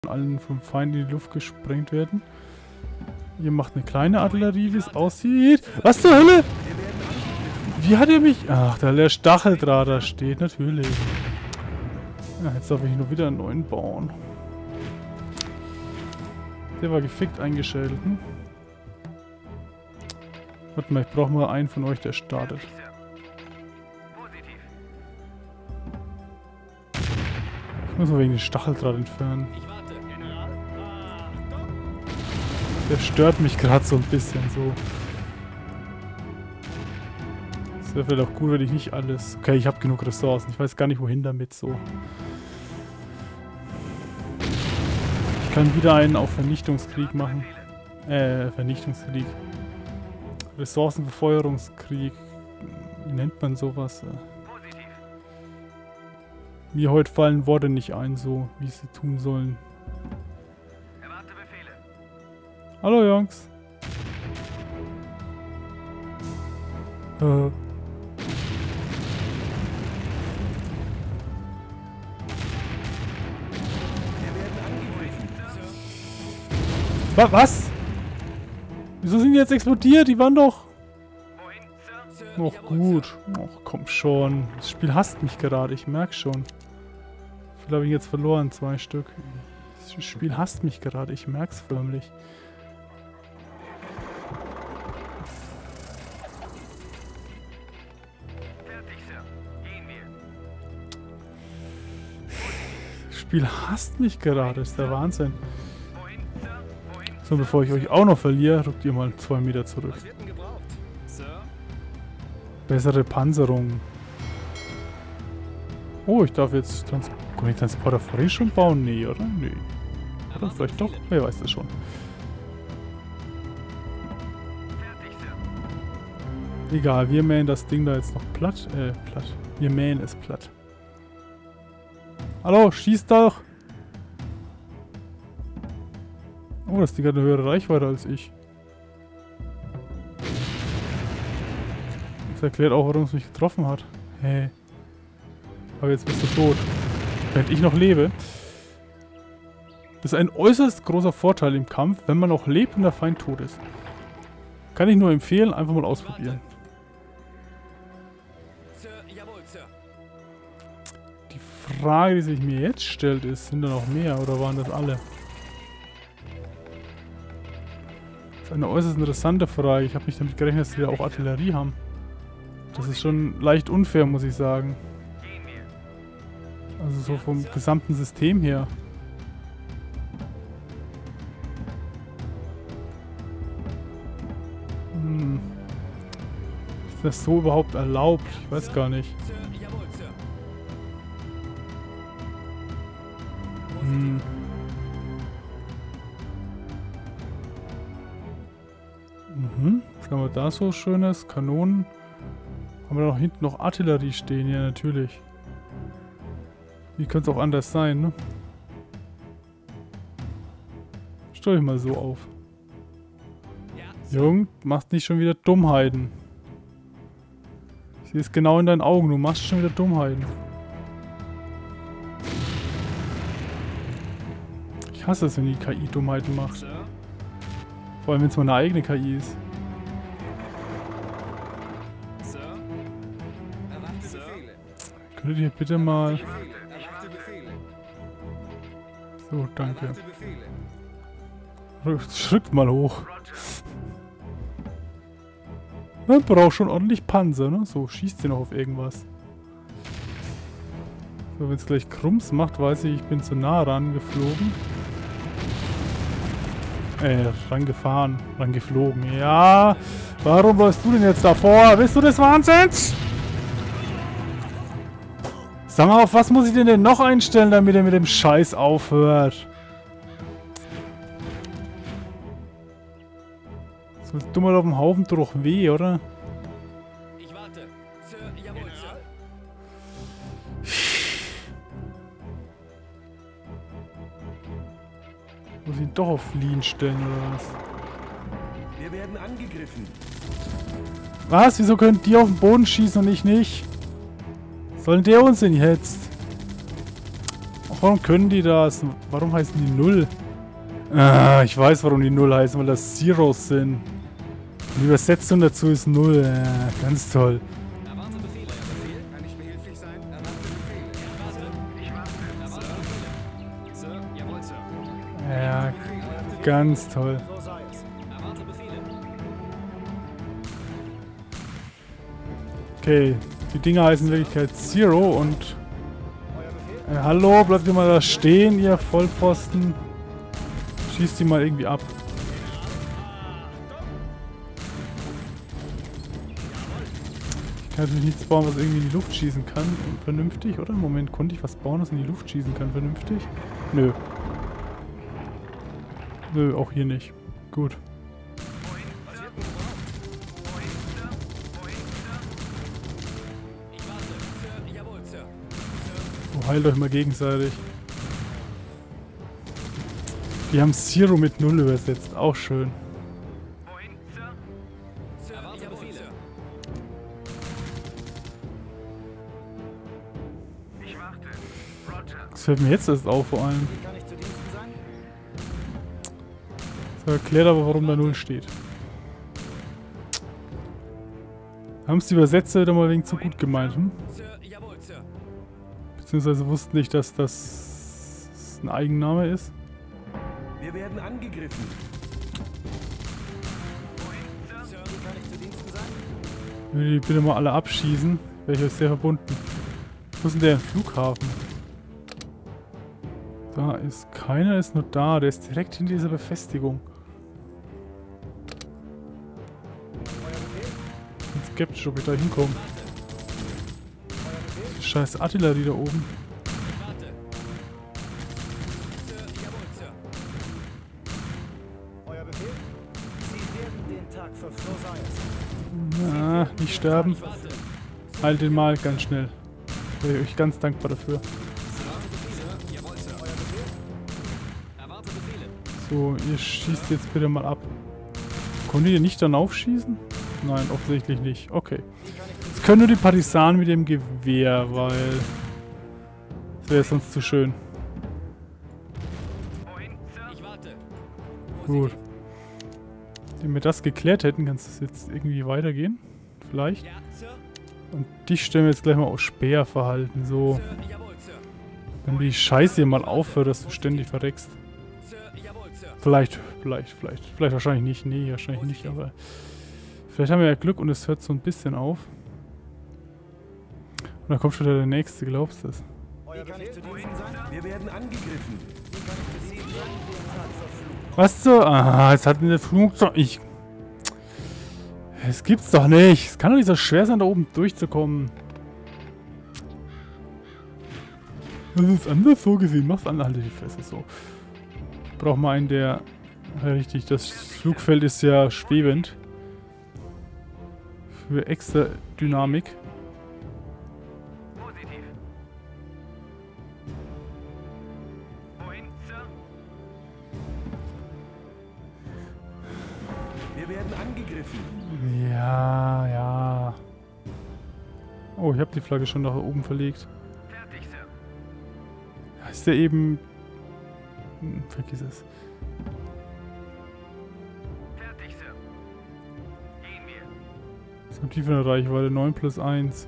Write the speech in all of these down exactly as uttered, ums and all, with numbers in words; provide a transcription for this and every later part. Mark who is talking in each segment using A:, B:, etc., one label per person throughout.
A: allen vom Feind in die Luft gesprengt werden. Ihr macht eine kleine Artillerie, wie es aussieht. Was zur Hölle? Wie hat er mich... Ach, da der Stacheldraht da steht, natürlich. Ja, jetzt darf ich nur wieder einen neuen bauen. Der war gefickt eingeschädelt. Hm? Warte mal, ich brauche mal einen von euch, der startet. Ich muss mal wegen den Stacheldraht entfernen. Der stört mich gerade so ein bisschen so. Es wäre vielleicht auch gut, wenn ich nicht alles... Okay, ich habe genug Ressourcen. Ich weiß gar nicht, wohin damit so. Ich kann wieder einen auf Vernichtungskrieg machen. Äh, Vernichtungskrieg. Ressourcenbefeuerungskrieg. Wie nennt man sowas? Mir heute fallen Worte nicht ein, so wie sie tun sollen. Hallo Jungs. Äh. Wa was? Wieso sind die jetzt explodiert? Die waren doch... Och gut. Och komm schon. Das Spiel hasst mich gerade, ich merke schon. Wie viel habe ich jetzt verloren? Zwei Stück. Das Spiel hasst mich gerade, ich merke es förmlich. Das Spiel hasst mich gerade, das ist der Wahnsinn. So, bevor ich euch auch noch verliere, rückt ihr mal zwei Meter zurück. Bessere Panzerung. Oh, ich darf jetzt Trans Kann ich Transporter vorhin schon bauen? Nee, oder? Nee. Oder vielleicht doch? Wer weiß das schon. Egal, wir mähen das Ding da jetzt noch platt. Äh, platt. Wir mähen es platt. Hallo, schieß doch! Oh, das Ding hat eine höhere Reichweite als ich. Das erklärt auch, warum es mich getroffen hat. Hey. Aber jetzt bist du tot. Während ich noch lebe. Das ist ein äußerst großer Vorteil im Kampf, wenn man noch lebt und der Feind tot ist. Kann ich nur empfehlen, einfach mal ausprobieren. Die Frage, die sich mir jetzt stellt, ist, sind da noch mehr oder waren das alle? Das ist eine äußerst interessante Frage. Ich habe nicht damit gerechnet, dass die da auch Artillerie haben. Das ist schon leicht unfair, muss ich sagen. Also so vom gesamten System her. Hm. Ist das so überhaupt erlaubt? Ich weiß gar nicht. Hm. Mhm. Was haben wir da so Schönes? Kanonen. Haben wir da noch hinten noch Artillerie stehen? Ja, natürlich. Wie könnte es auch anders sein, ne? Stell dich mal so auf. Jung, machst nicht schon wieder Dummheiten. Ich sehe es genau in deinen Augen, du machst schon wieder Dummheiten. Ich hasse es, wenn die K I Dummheiten macht. Vor allem, wenn es meine eigene K I ist. Könntet ihr bitte mal... So, danke. Schritt mal hoch. Man braucht schon ordentlich Panzer, ne? So, schießt sie noch auf irgendwas. So, wenn es gleich Krumms macht, weiß ich, ich bin zu nah rangeflogen. Äh, rangefahren, rangeflogen. Ja, warum läufst du denn jetzt davor? Bist du des Wahnsinns? Sag mal, auf was muss ich denn, denn noch einstellen, damit er mit dem Scheiß aufhört? So dummer auf dem Haufen tut doch weh, oder? Ich warte. Sir, jawohl, Sir. Muss ich ihn doch auf Fliehen stellen, oder was? Wir werden angegriffen. Was? Wieso können die auf den Boden schießen und ich nicht? Soll der uns denn jetzt? Och Warum können die das? Warum heißen die Null? Ah, ich weiß, warum die Null heißen, weil das Zeros sind. Die Übersetzung dazu ist Null. Ja, ganz toll. Ja, ganz toll. Okay, die Dinger heißen in Wirklichkeit Zero und... Äh, hallo, bleibt ihr mal da stehen, ihr Vollpfosten. Schießt die mal irgendwie ab. Ich kann natürlich nichts bauen, was irgendwie in die Luft schießen kann. Vernünftig, oder? Im Moment konnte ich was bauen, was in die Luft schießen kann. Vernünftig? Nö. Nö, auch hier nicht. Gut. Oh, heilt euch mal gegenseitig. Die haben Zero mit Null übersetzt. Auch schön. Das fällt mir jetzt erst auf, vor allem. Das erklärt aber, warum da Null steht. Haben es die Übersetzer wieder mal wegen zu gut gemeint, hm? Beziehungsweise wussten nicht, dass das ein Eigenname ist.
B: Wir werden angegriffen.
A: Ich will die bitte mal alle abschießen. Wäre ich euch sehr verbunden. Wo ist denn der Flughafen? Da ist keiner, ist nur da. Der ist direkt hinter dieser Befestigung. Ich bin skeptisch, ob ich da hinkomme. Die scheiß Artillerie da oben. Na, nicht sterben. Heilt den mal ganz schnell. Wäre ich euch ganz dankbar dafür. So, ihr schießt jetzt bitte mal ab. Konntet ihr nicht dann aufschießen? Nein, offensichtlich nicht. Okay. Jetzt können nur die Partisanen mit dem Gewehr, weil... Das wäre sonst zu schön. Gut. Wenn wir das geklärt hätten, kann es jetzt irgendwie weitergehen. Vielleicht. Und dich stellen wir jetzt gleich mal auf Speerverhalten. So. Wenn die Scheiße hier mal aufhört, dass du ständig verreckst. Vielleicht, vielleicht, vielleicht. Vielleicht wahrscheinlich nicht. Nee, wahrscheinlich nicht, aber... Vielleicht haben wir ja Glück und es hört so ein bisschen auf. Und dann kommt schon wieder der nächste, glaubst du das?
B: Wir werden angegriffen.
A: Was so? Ah, jetzt hat mir der Flugzeug... Ich... Es gibt's doch nicht. Es kann doch nicht so schwer sein, da oben durchzukommen. Das ist anders vorgesehen. Mach's an, halte die Fresse so. Ich brauche mal einen, der... Ja, richtig, das Flugfeld ist ja schwebend. Für extra Dynamik.
B: Wir werden angegriffen.
A: Ja, ja. Oh, ich habe die Flagge schon nach oben verlegt.
C: Fertig, Sir.
A: Ist der eben... Hm, vergiss es.
C: Fertig, Sir. Gehen wir.
A: Was haben die für eine Reichweite? neun plus eins.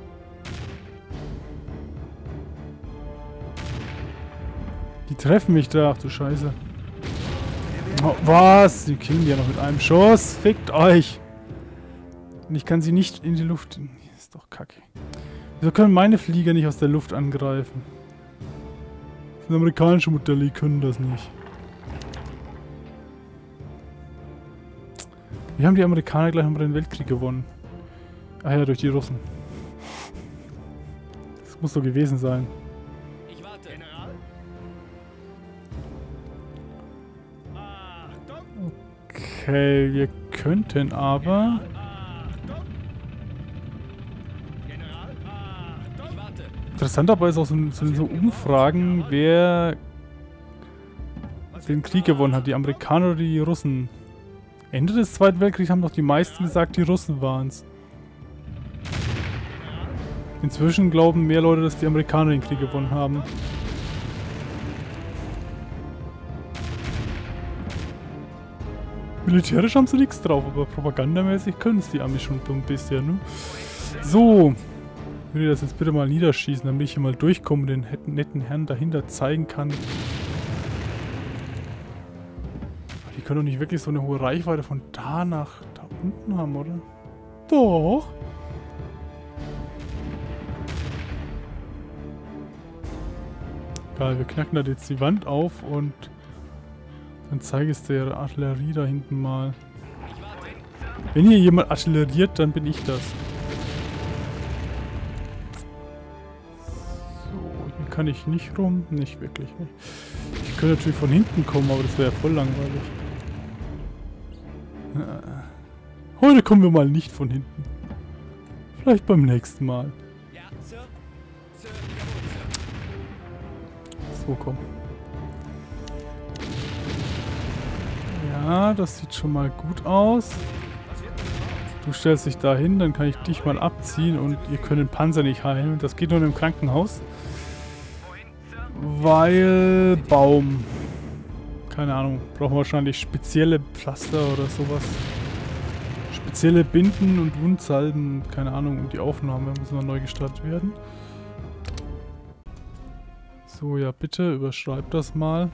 A: Die treffen mich da. Ach du Scheiße. Oh, was? Die killen die ja noch mit einem Schuss. Fickt euch. Und ich kann sie nicht in die Luft... Ist doch kacke. Wieso können meine Flieger nicht aus der Luft angreifen? Das sind amerikanische Modelle, die können das nicht. Wie haben die Amerikaner gleich mal den Weltkrieg gewonnen? Ah ja, durch die Russen. Das muss so gewesen sein.
C: Ich warte. General?
A: Okay, wir könnten aber... Interessant dabei ist auch so, so, so Umfragen, wer den Krieg gewonnen hat, die Amerikaner oder die Russen. Ende des Zweiten Weltkriegs haben doch die meisten gesagt, die Russen waren es. Inzwischen glauben mehr Leute, dass die Amerikaner den Krieg gewonnen haben. Militärisch haben sie nichts drauf, aber propagandamäßig können es die Amis schon ein bisschen, ne? So. Ich würde das jetzt bitte mal niederschießen, damit ich hier mal durchkomme und den netten Herrn dahinter zeigen kann. Die können doch nicht wirklich so eine hohe Reichweite von da nach da unten haben, oder? Doch. Egal, wir knacken da jetzt die Wand auf und dann zeige ich es der Artillerie da hinten mal. Wenn hier jemand artilleriert, dann bin ich das. So, hier kann ich nicht rum. Nicht wirklich, nicht. Ich könnte natürlich von hinten kommen, aber das wäre ja voll langweilig. Heute kommen wir mal nicht von hinten. Vielleicht beim nächsten Mal.
C: Ja, Sir. Sir,
A: So, komm. Ja, das sieht schon mal gut aus. Du stellst dich da hin, dann kann ich dich mal abziehen und ihr könnt den Panzer nicht heilen. Das geht nur im Krankenhaus. Weil Baum. Keine Ahnung. Brauchen wahrscheinlich spezielle Pflaster oder sowas. Spezielle Binden und Wundsalben. Keine Ahnung. Und die Aufnahme muss mal neu gestartet werden. So, ja bitte, überschreib das mal.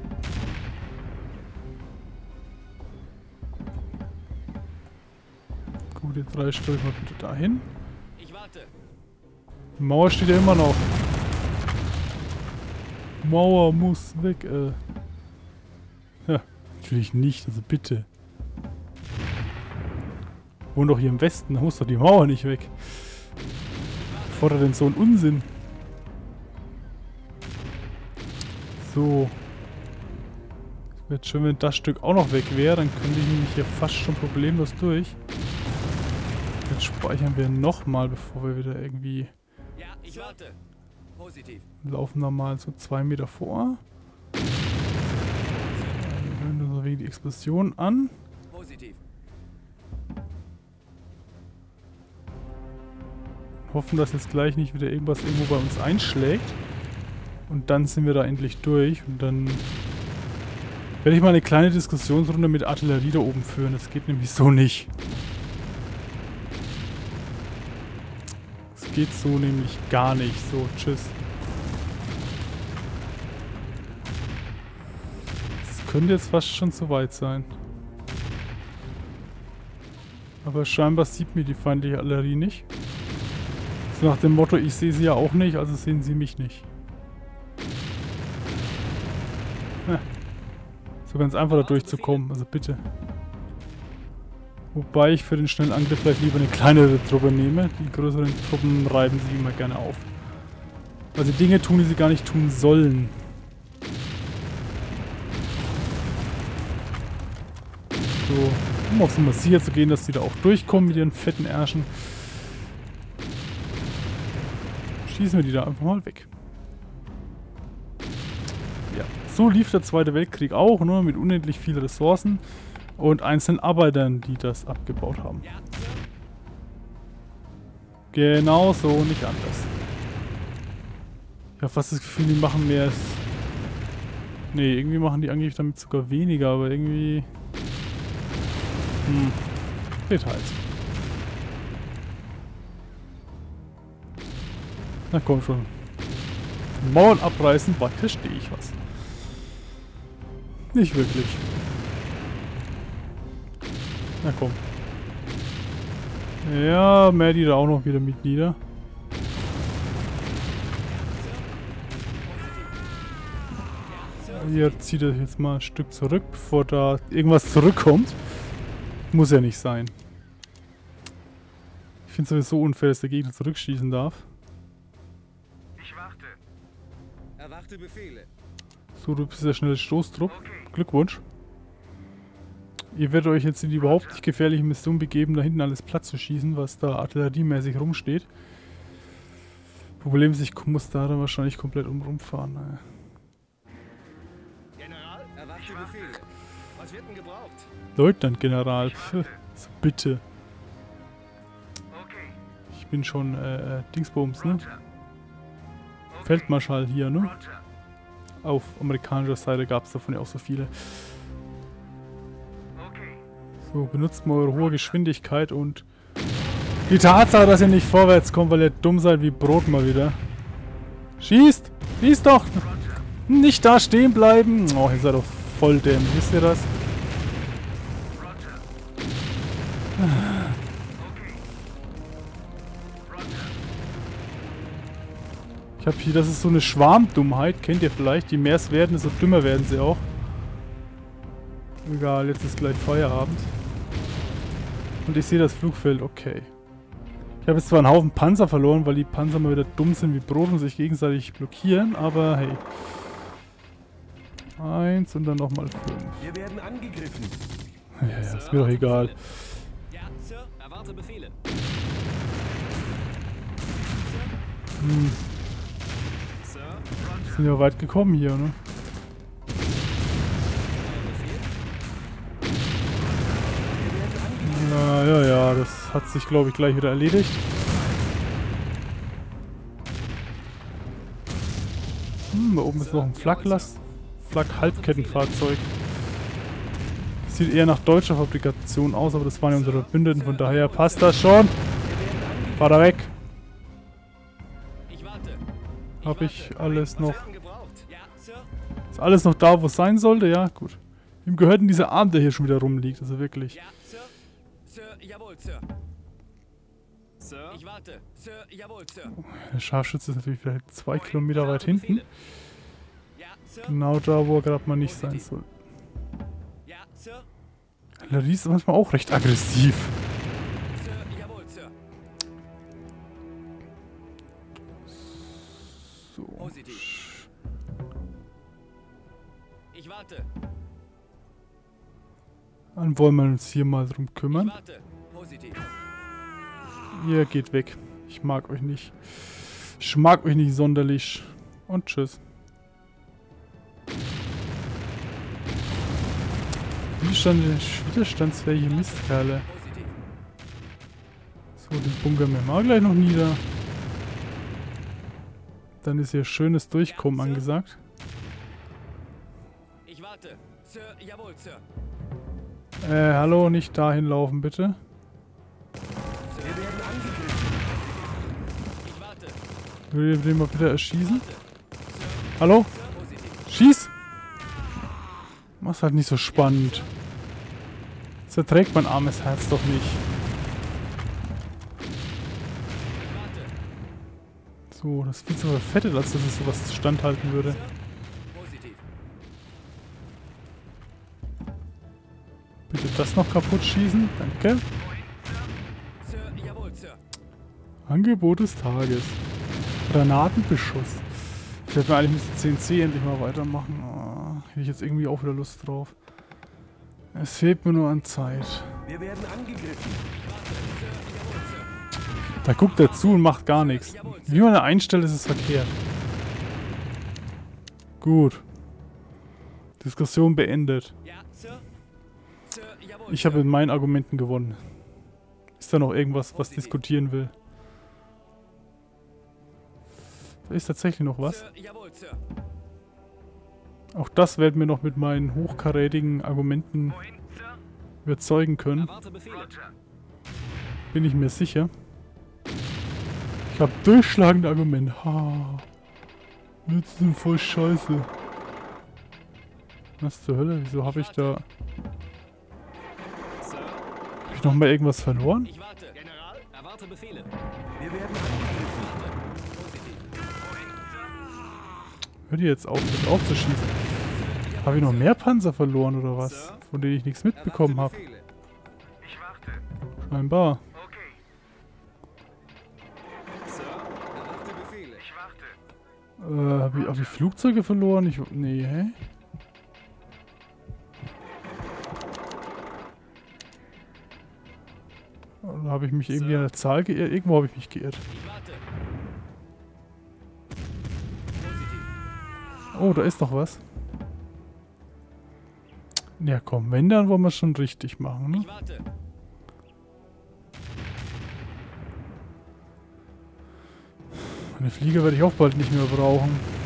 A: Gut, die drei stelle ich mal bitte dahin.
C: Ich warte.
A: Die Mauer steht ja immer noch. Mauer muss weg, äh. Ja, natürlich nicht, also bitte. Wohnen doch hier im Westen, da muss doch die Mauer nicht weg. Fordert denn so einen Unsinn? So. Wäre schön, wenn das Stück auch noch weg wäre, dann könnte ich nämlich hier fast schon problemlos durch. Jetzt speichern wir nochmal, bevor wir wieder irgendwie...
C: Ja, ich warte. Positiv.
A: Laufen da mal so zwei Meter vor. Wir hören so wegen die Explosion an.
C: Positiv.
A: Hoffen, dass jetzt gleich nicht wieder irgendwas irgendwo bei uns einschlägt. Und dann sind wir da endlich durch. Und dann werde ich mal eine kleine Diskussionsrunde mit Artillerie da oben führen. Das geht nämlich so nicht. Das geht so nämlich gar nicht. So, tschüss. Das könnte jetzt fast schon zu weit sein. Aber scheinbar sieht mir die feindliche Artillerie nicht. So nach dem Motto, ich sehe sie ja auch nicht, also sehen sie mich nicht. Ja. So ganz einfach da durchzukommen, also bitte. Wobei ich für den schnellen Angriff vielleicht lieber eine kleinere Truppe nehme. Die größeren Truppen reiben sich immer gerne auf. Also Dinge tun, die sie gar nicht tun sollen. So, um auf so massier zu gehen, dass sie da auch durchkommen mit ihren fetten Ärschen. Schießen wir die da einfach mal weg. Ja, so lief der Zweite Weltkrieg auch, nur mit unendlich vielen Ressourcen und einzelnen Arbeitern, die das abgebaut haben. Genau so, nicht anders. Ich habe fast das Gefühl, die machen mehr als... Nee, irgendwie machen die angeblich damit sogar weniger, aber irgendwie... Hm, Details. Na komm schon. Mauern abreißen, was verstehe ich was. Nicht wirklich. Na komm. Ja, mehr die da auch noch wieder mit nieder. Hier zieht er jetzt mal ein Stück zurück, bevor da irgendwas zurückkommt. Muss ja nicht sein. Ich finde es sowieso unfair, dass der Gegner zurückschießen darf.
C: Ich warte. Erwarte Befehle.
A: So, du bist der schnelle Stoßtrupp. Glückwunsch. Ihr werdet euch jetzt in die überhaupt nicht gefährliche Mission begeben, da hinten alles platt zu schießen, was da artilleriemäßig rumsteht. Problem ist, ich muss da dann wahrscheinlich komplett um rumfahren. Naja.
C: General, erwarte Befehle. Was wird denn gebraucht?
A: Leutnant General, pf, so bitte. Ich bin schon äh, Dingsbums, ne? Feldmarschall hier, ne? Auf amerikanischer Seite gab es davon ja auch so viele. So, benutzt mal eure hohe Geschwindigkeit und die Tatsache, dass ihr nicht vorwärts kommt, weil ihr dumm seid wie Brot mal wieder. Schießt! Schießt doch! Nicht da stehen bleiben! Oh, ihr seid doch voll dämlich, wisst ihr das? Ich hab hier, das ist so eine Schwarmdummheit, kennt ihr vielleicht? Je mehr es werden, desto dümmer werden sie auch. Egal, jetzt ist gleich Feierabend. Und ich sehe das Flugfeld, okay. Ich habe jetzt zwar einen Haufen Panzer verloren, weil die Panzer mal wieder dumm sind wie Brot und sich gegenseitig blockieren, aber hey. Eins und dann nochmal fünf.
B: Wir werden angegriffen.
A: Ja, ja, ist mir doch egal.
C: Ja, Sir. Erwarte Befehle.
A: Hm.
C: Sir.
A: Sind ja weit gekommen hier, ne? Ja, ja, ja, das hat sich, glaube ich, gleich wieder erledigt. Hm, da oben ist noch ein Flaklast. Flak-Halbkettenfahrzeug. Sieht eher nach deutscher Fabrikation aus, aber das waren ja unsere Verbündeten, von daher passt das schon. Fahr da weg.
C: Ich warte.
A: Hab ich alles noch.
C: Werden gebraucht. Ja, Sir.
A: Ist alles noch da, wo es sein sollte? Ja, gut. Ihm gehört denn dieser Arm, der hier schon wieder rumliegt, also wirklich.
C: Ja, Sir. Sir, jawohl, Sir. Sir. Ich warte. Sir, jawohl, Sir.
A: Der Scharfschütze ist natürlich vielleicht zwei Kilometer weit hinten.
C: Ja, Sir.
A: Genau da, wo er gerade mal nicht sein soll.
C: Ja, Sir.
A: Artillerie ist manchmal auch recht aggressiv.
C: Sir, jawohl, Sir.
A: So.
C: Positiv. Ich warte.
A: Dann wollen wir uns hier mal drum
C: Ich
A: kümmern.
C: warte. Positiv.
A: Ihr geht weg. Ich mag euch nicht. Ich mag euch nicht sonderlich. Und tschüss. Widerstand, widerstandsfähige Mistkerle.
C: Positiv.
A: So, den Bunker machen wir gleich noch nieder. Dann ist hier schönes Durchkommen angesagt.
C: Ich warte. Sir, jawohl, Sir.
A: Äh, hallo, nicht dahin laufen, bitte.
B: Wir werden angegriffen.
C: Ich warte.
A: Würdet ihr den mal bitte erschießen?
C: Warte.
A: Hallo?
C: Sir, positiv.
A: Schieß! Mach's halt nicht so spannend. Das erträgt mein armes Herz doch nicht.
C: Ich warte.
A: So, das ist viel zu verfettet, als dass es sowas standhalten würde.
C: Sir, positiv.
A: Bitte das noch kaputt schießen. Danke.
C: Sir, jawohl, Sir.
A: Angebot des Tages. Granatenbeschuss. Ich werde mir eigentlich mit C N C endlich mal weitermachen. Oh, hätte ich jetzt irgendwie auch wieder Lust drauf. Es fehlt mir nur an Zeit.
B: Wir werden angegriffen.
A: Da guckt er zu und macht gar nichts. Wie man da einstellt, ist es verkehrt. Gut. Diskussion beendet.
C: Ja, Sir. Sir, jawohl.
A: Ich habe mit meinen Argumenten gewonnen. Ist da noch irgendwas, was diskutieren will? Da ist tatsächlich noch was.
C: Sir, jawohl, Sir.
A: Auch das werden wir noch mit meinen hochkarätigen Argumenten überzeugen können.
C: Erwarte Befehle.
A: Bin ich mir sicher. Ich habe durchschlagende Argumente. Ha. Jetzt sind voll scheiße. Was zur Hölle? Wieso habe ich da...
C: Sir,
A: Habe ich nochmal irgendwas verloren?
C: ich warte. General, erwarte Befehle.
B: Wir werden angegriffen.
C: Positiv.
A: Hört ihr jetzt auf, mit aufzuschießen? Habe ich noch mehr Panzer verloren oder was? Von denen ich nichts mitbekommen habe.
C: Erwarte Befehle.
A: Scheinbar.
C: Sir, erwarte Befehle.
A: Äh, habe ich, hab ich Flugzeuge verloren? Ich... Nee, hä? Oder habe ich mich irgendwie an der Zahl geirrt? Irgendwo habe ich mich geirrt.
C: Ich warte. Positiv.
A: Oh, da ist doch was. Ja komm, wenn, dann wollen wir es schon richtig machen, ne?
C: Ich warte.
A: Meine Flieger werde ich auch bald nicht mehr brauchen.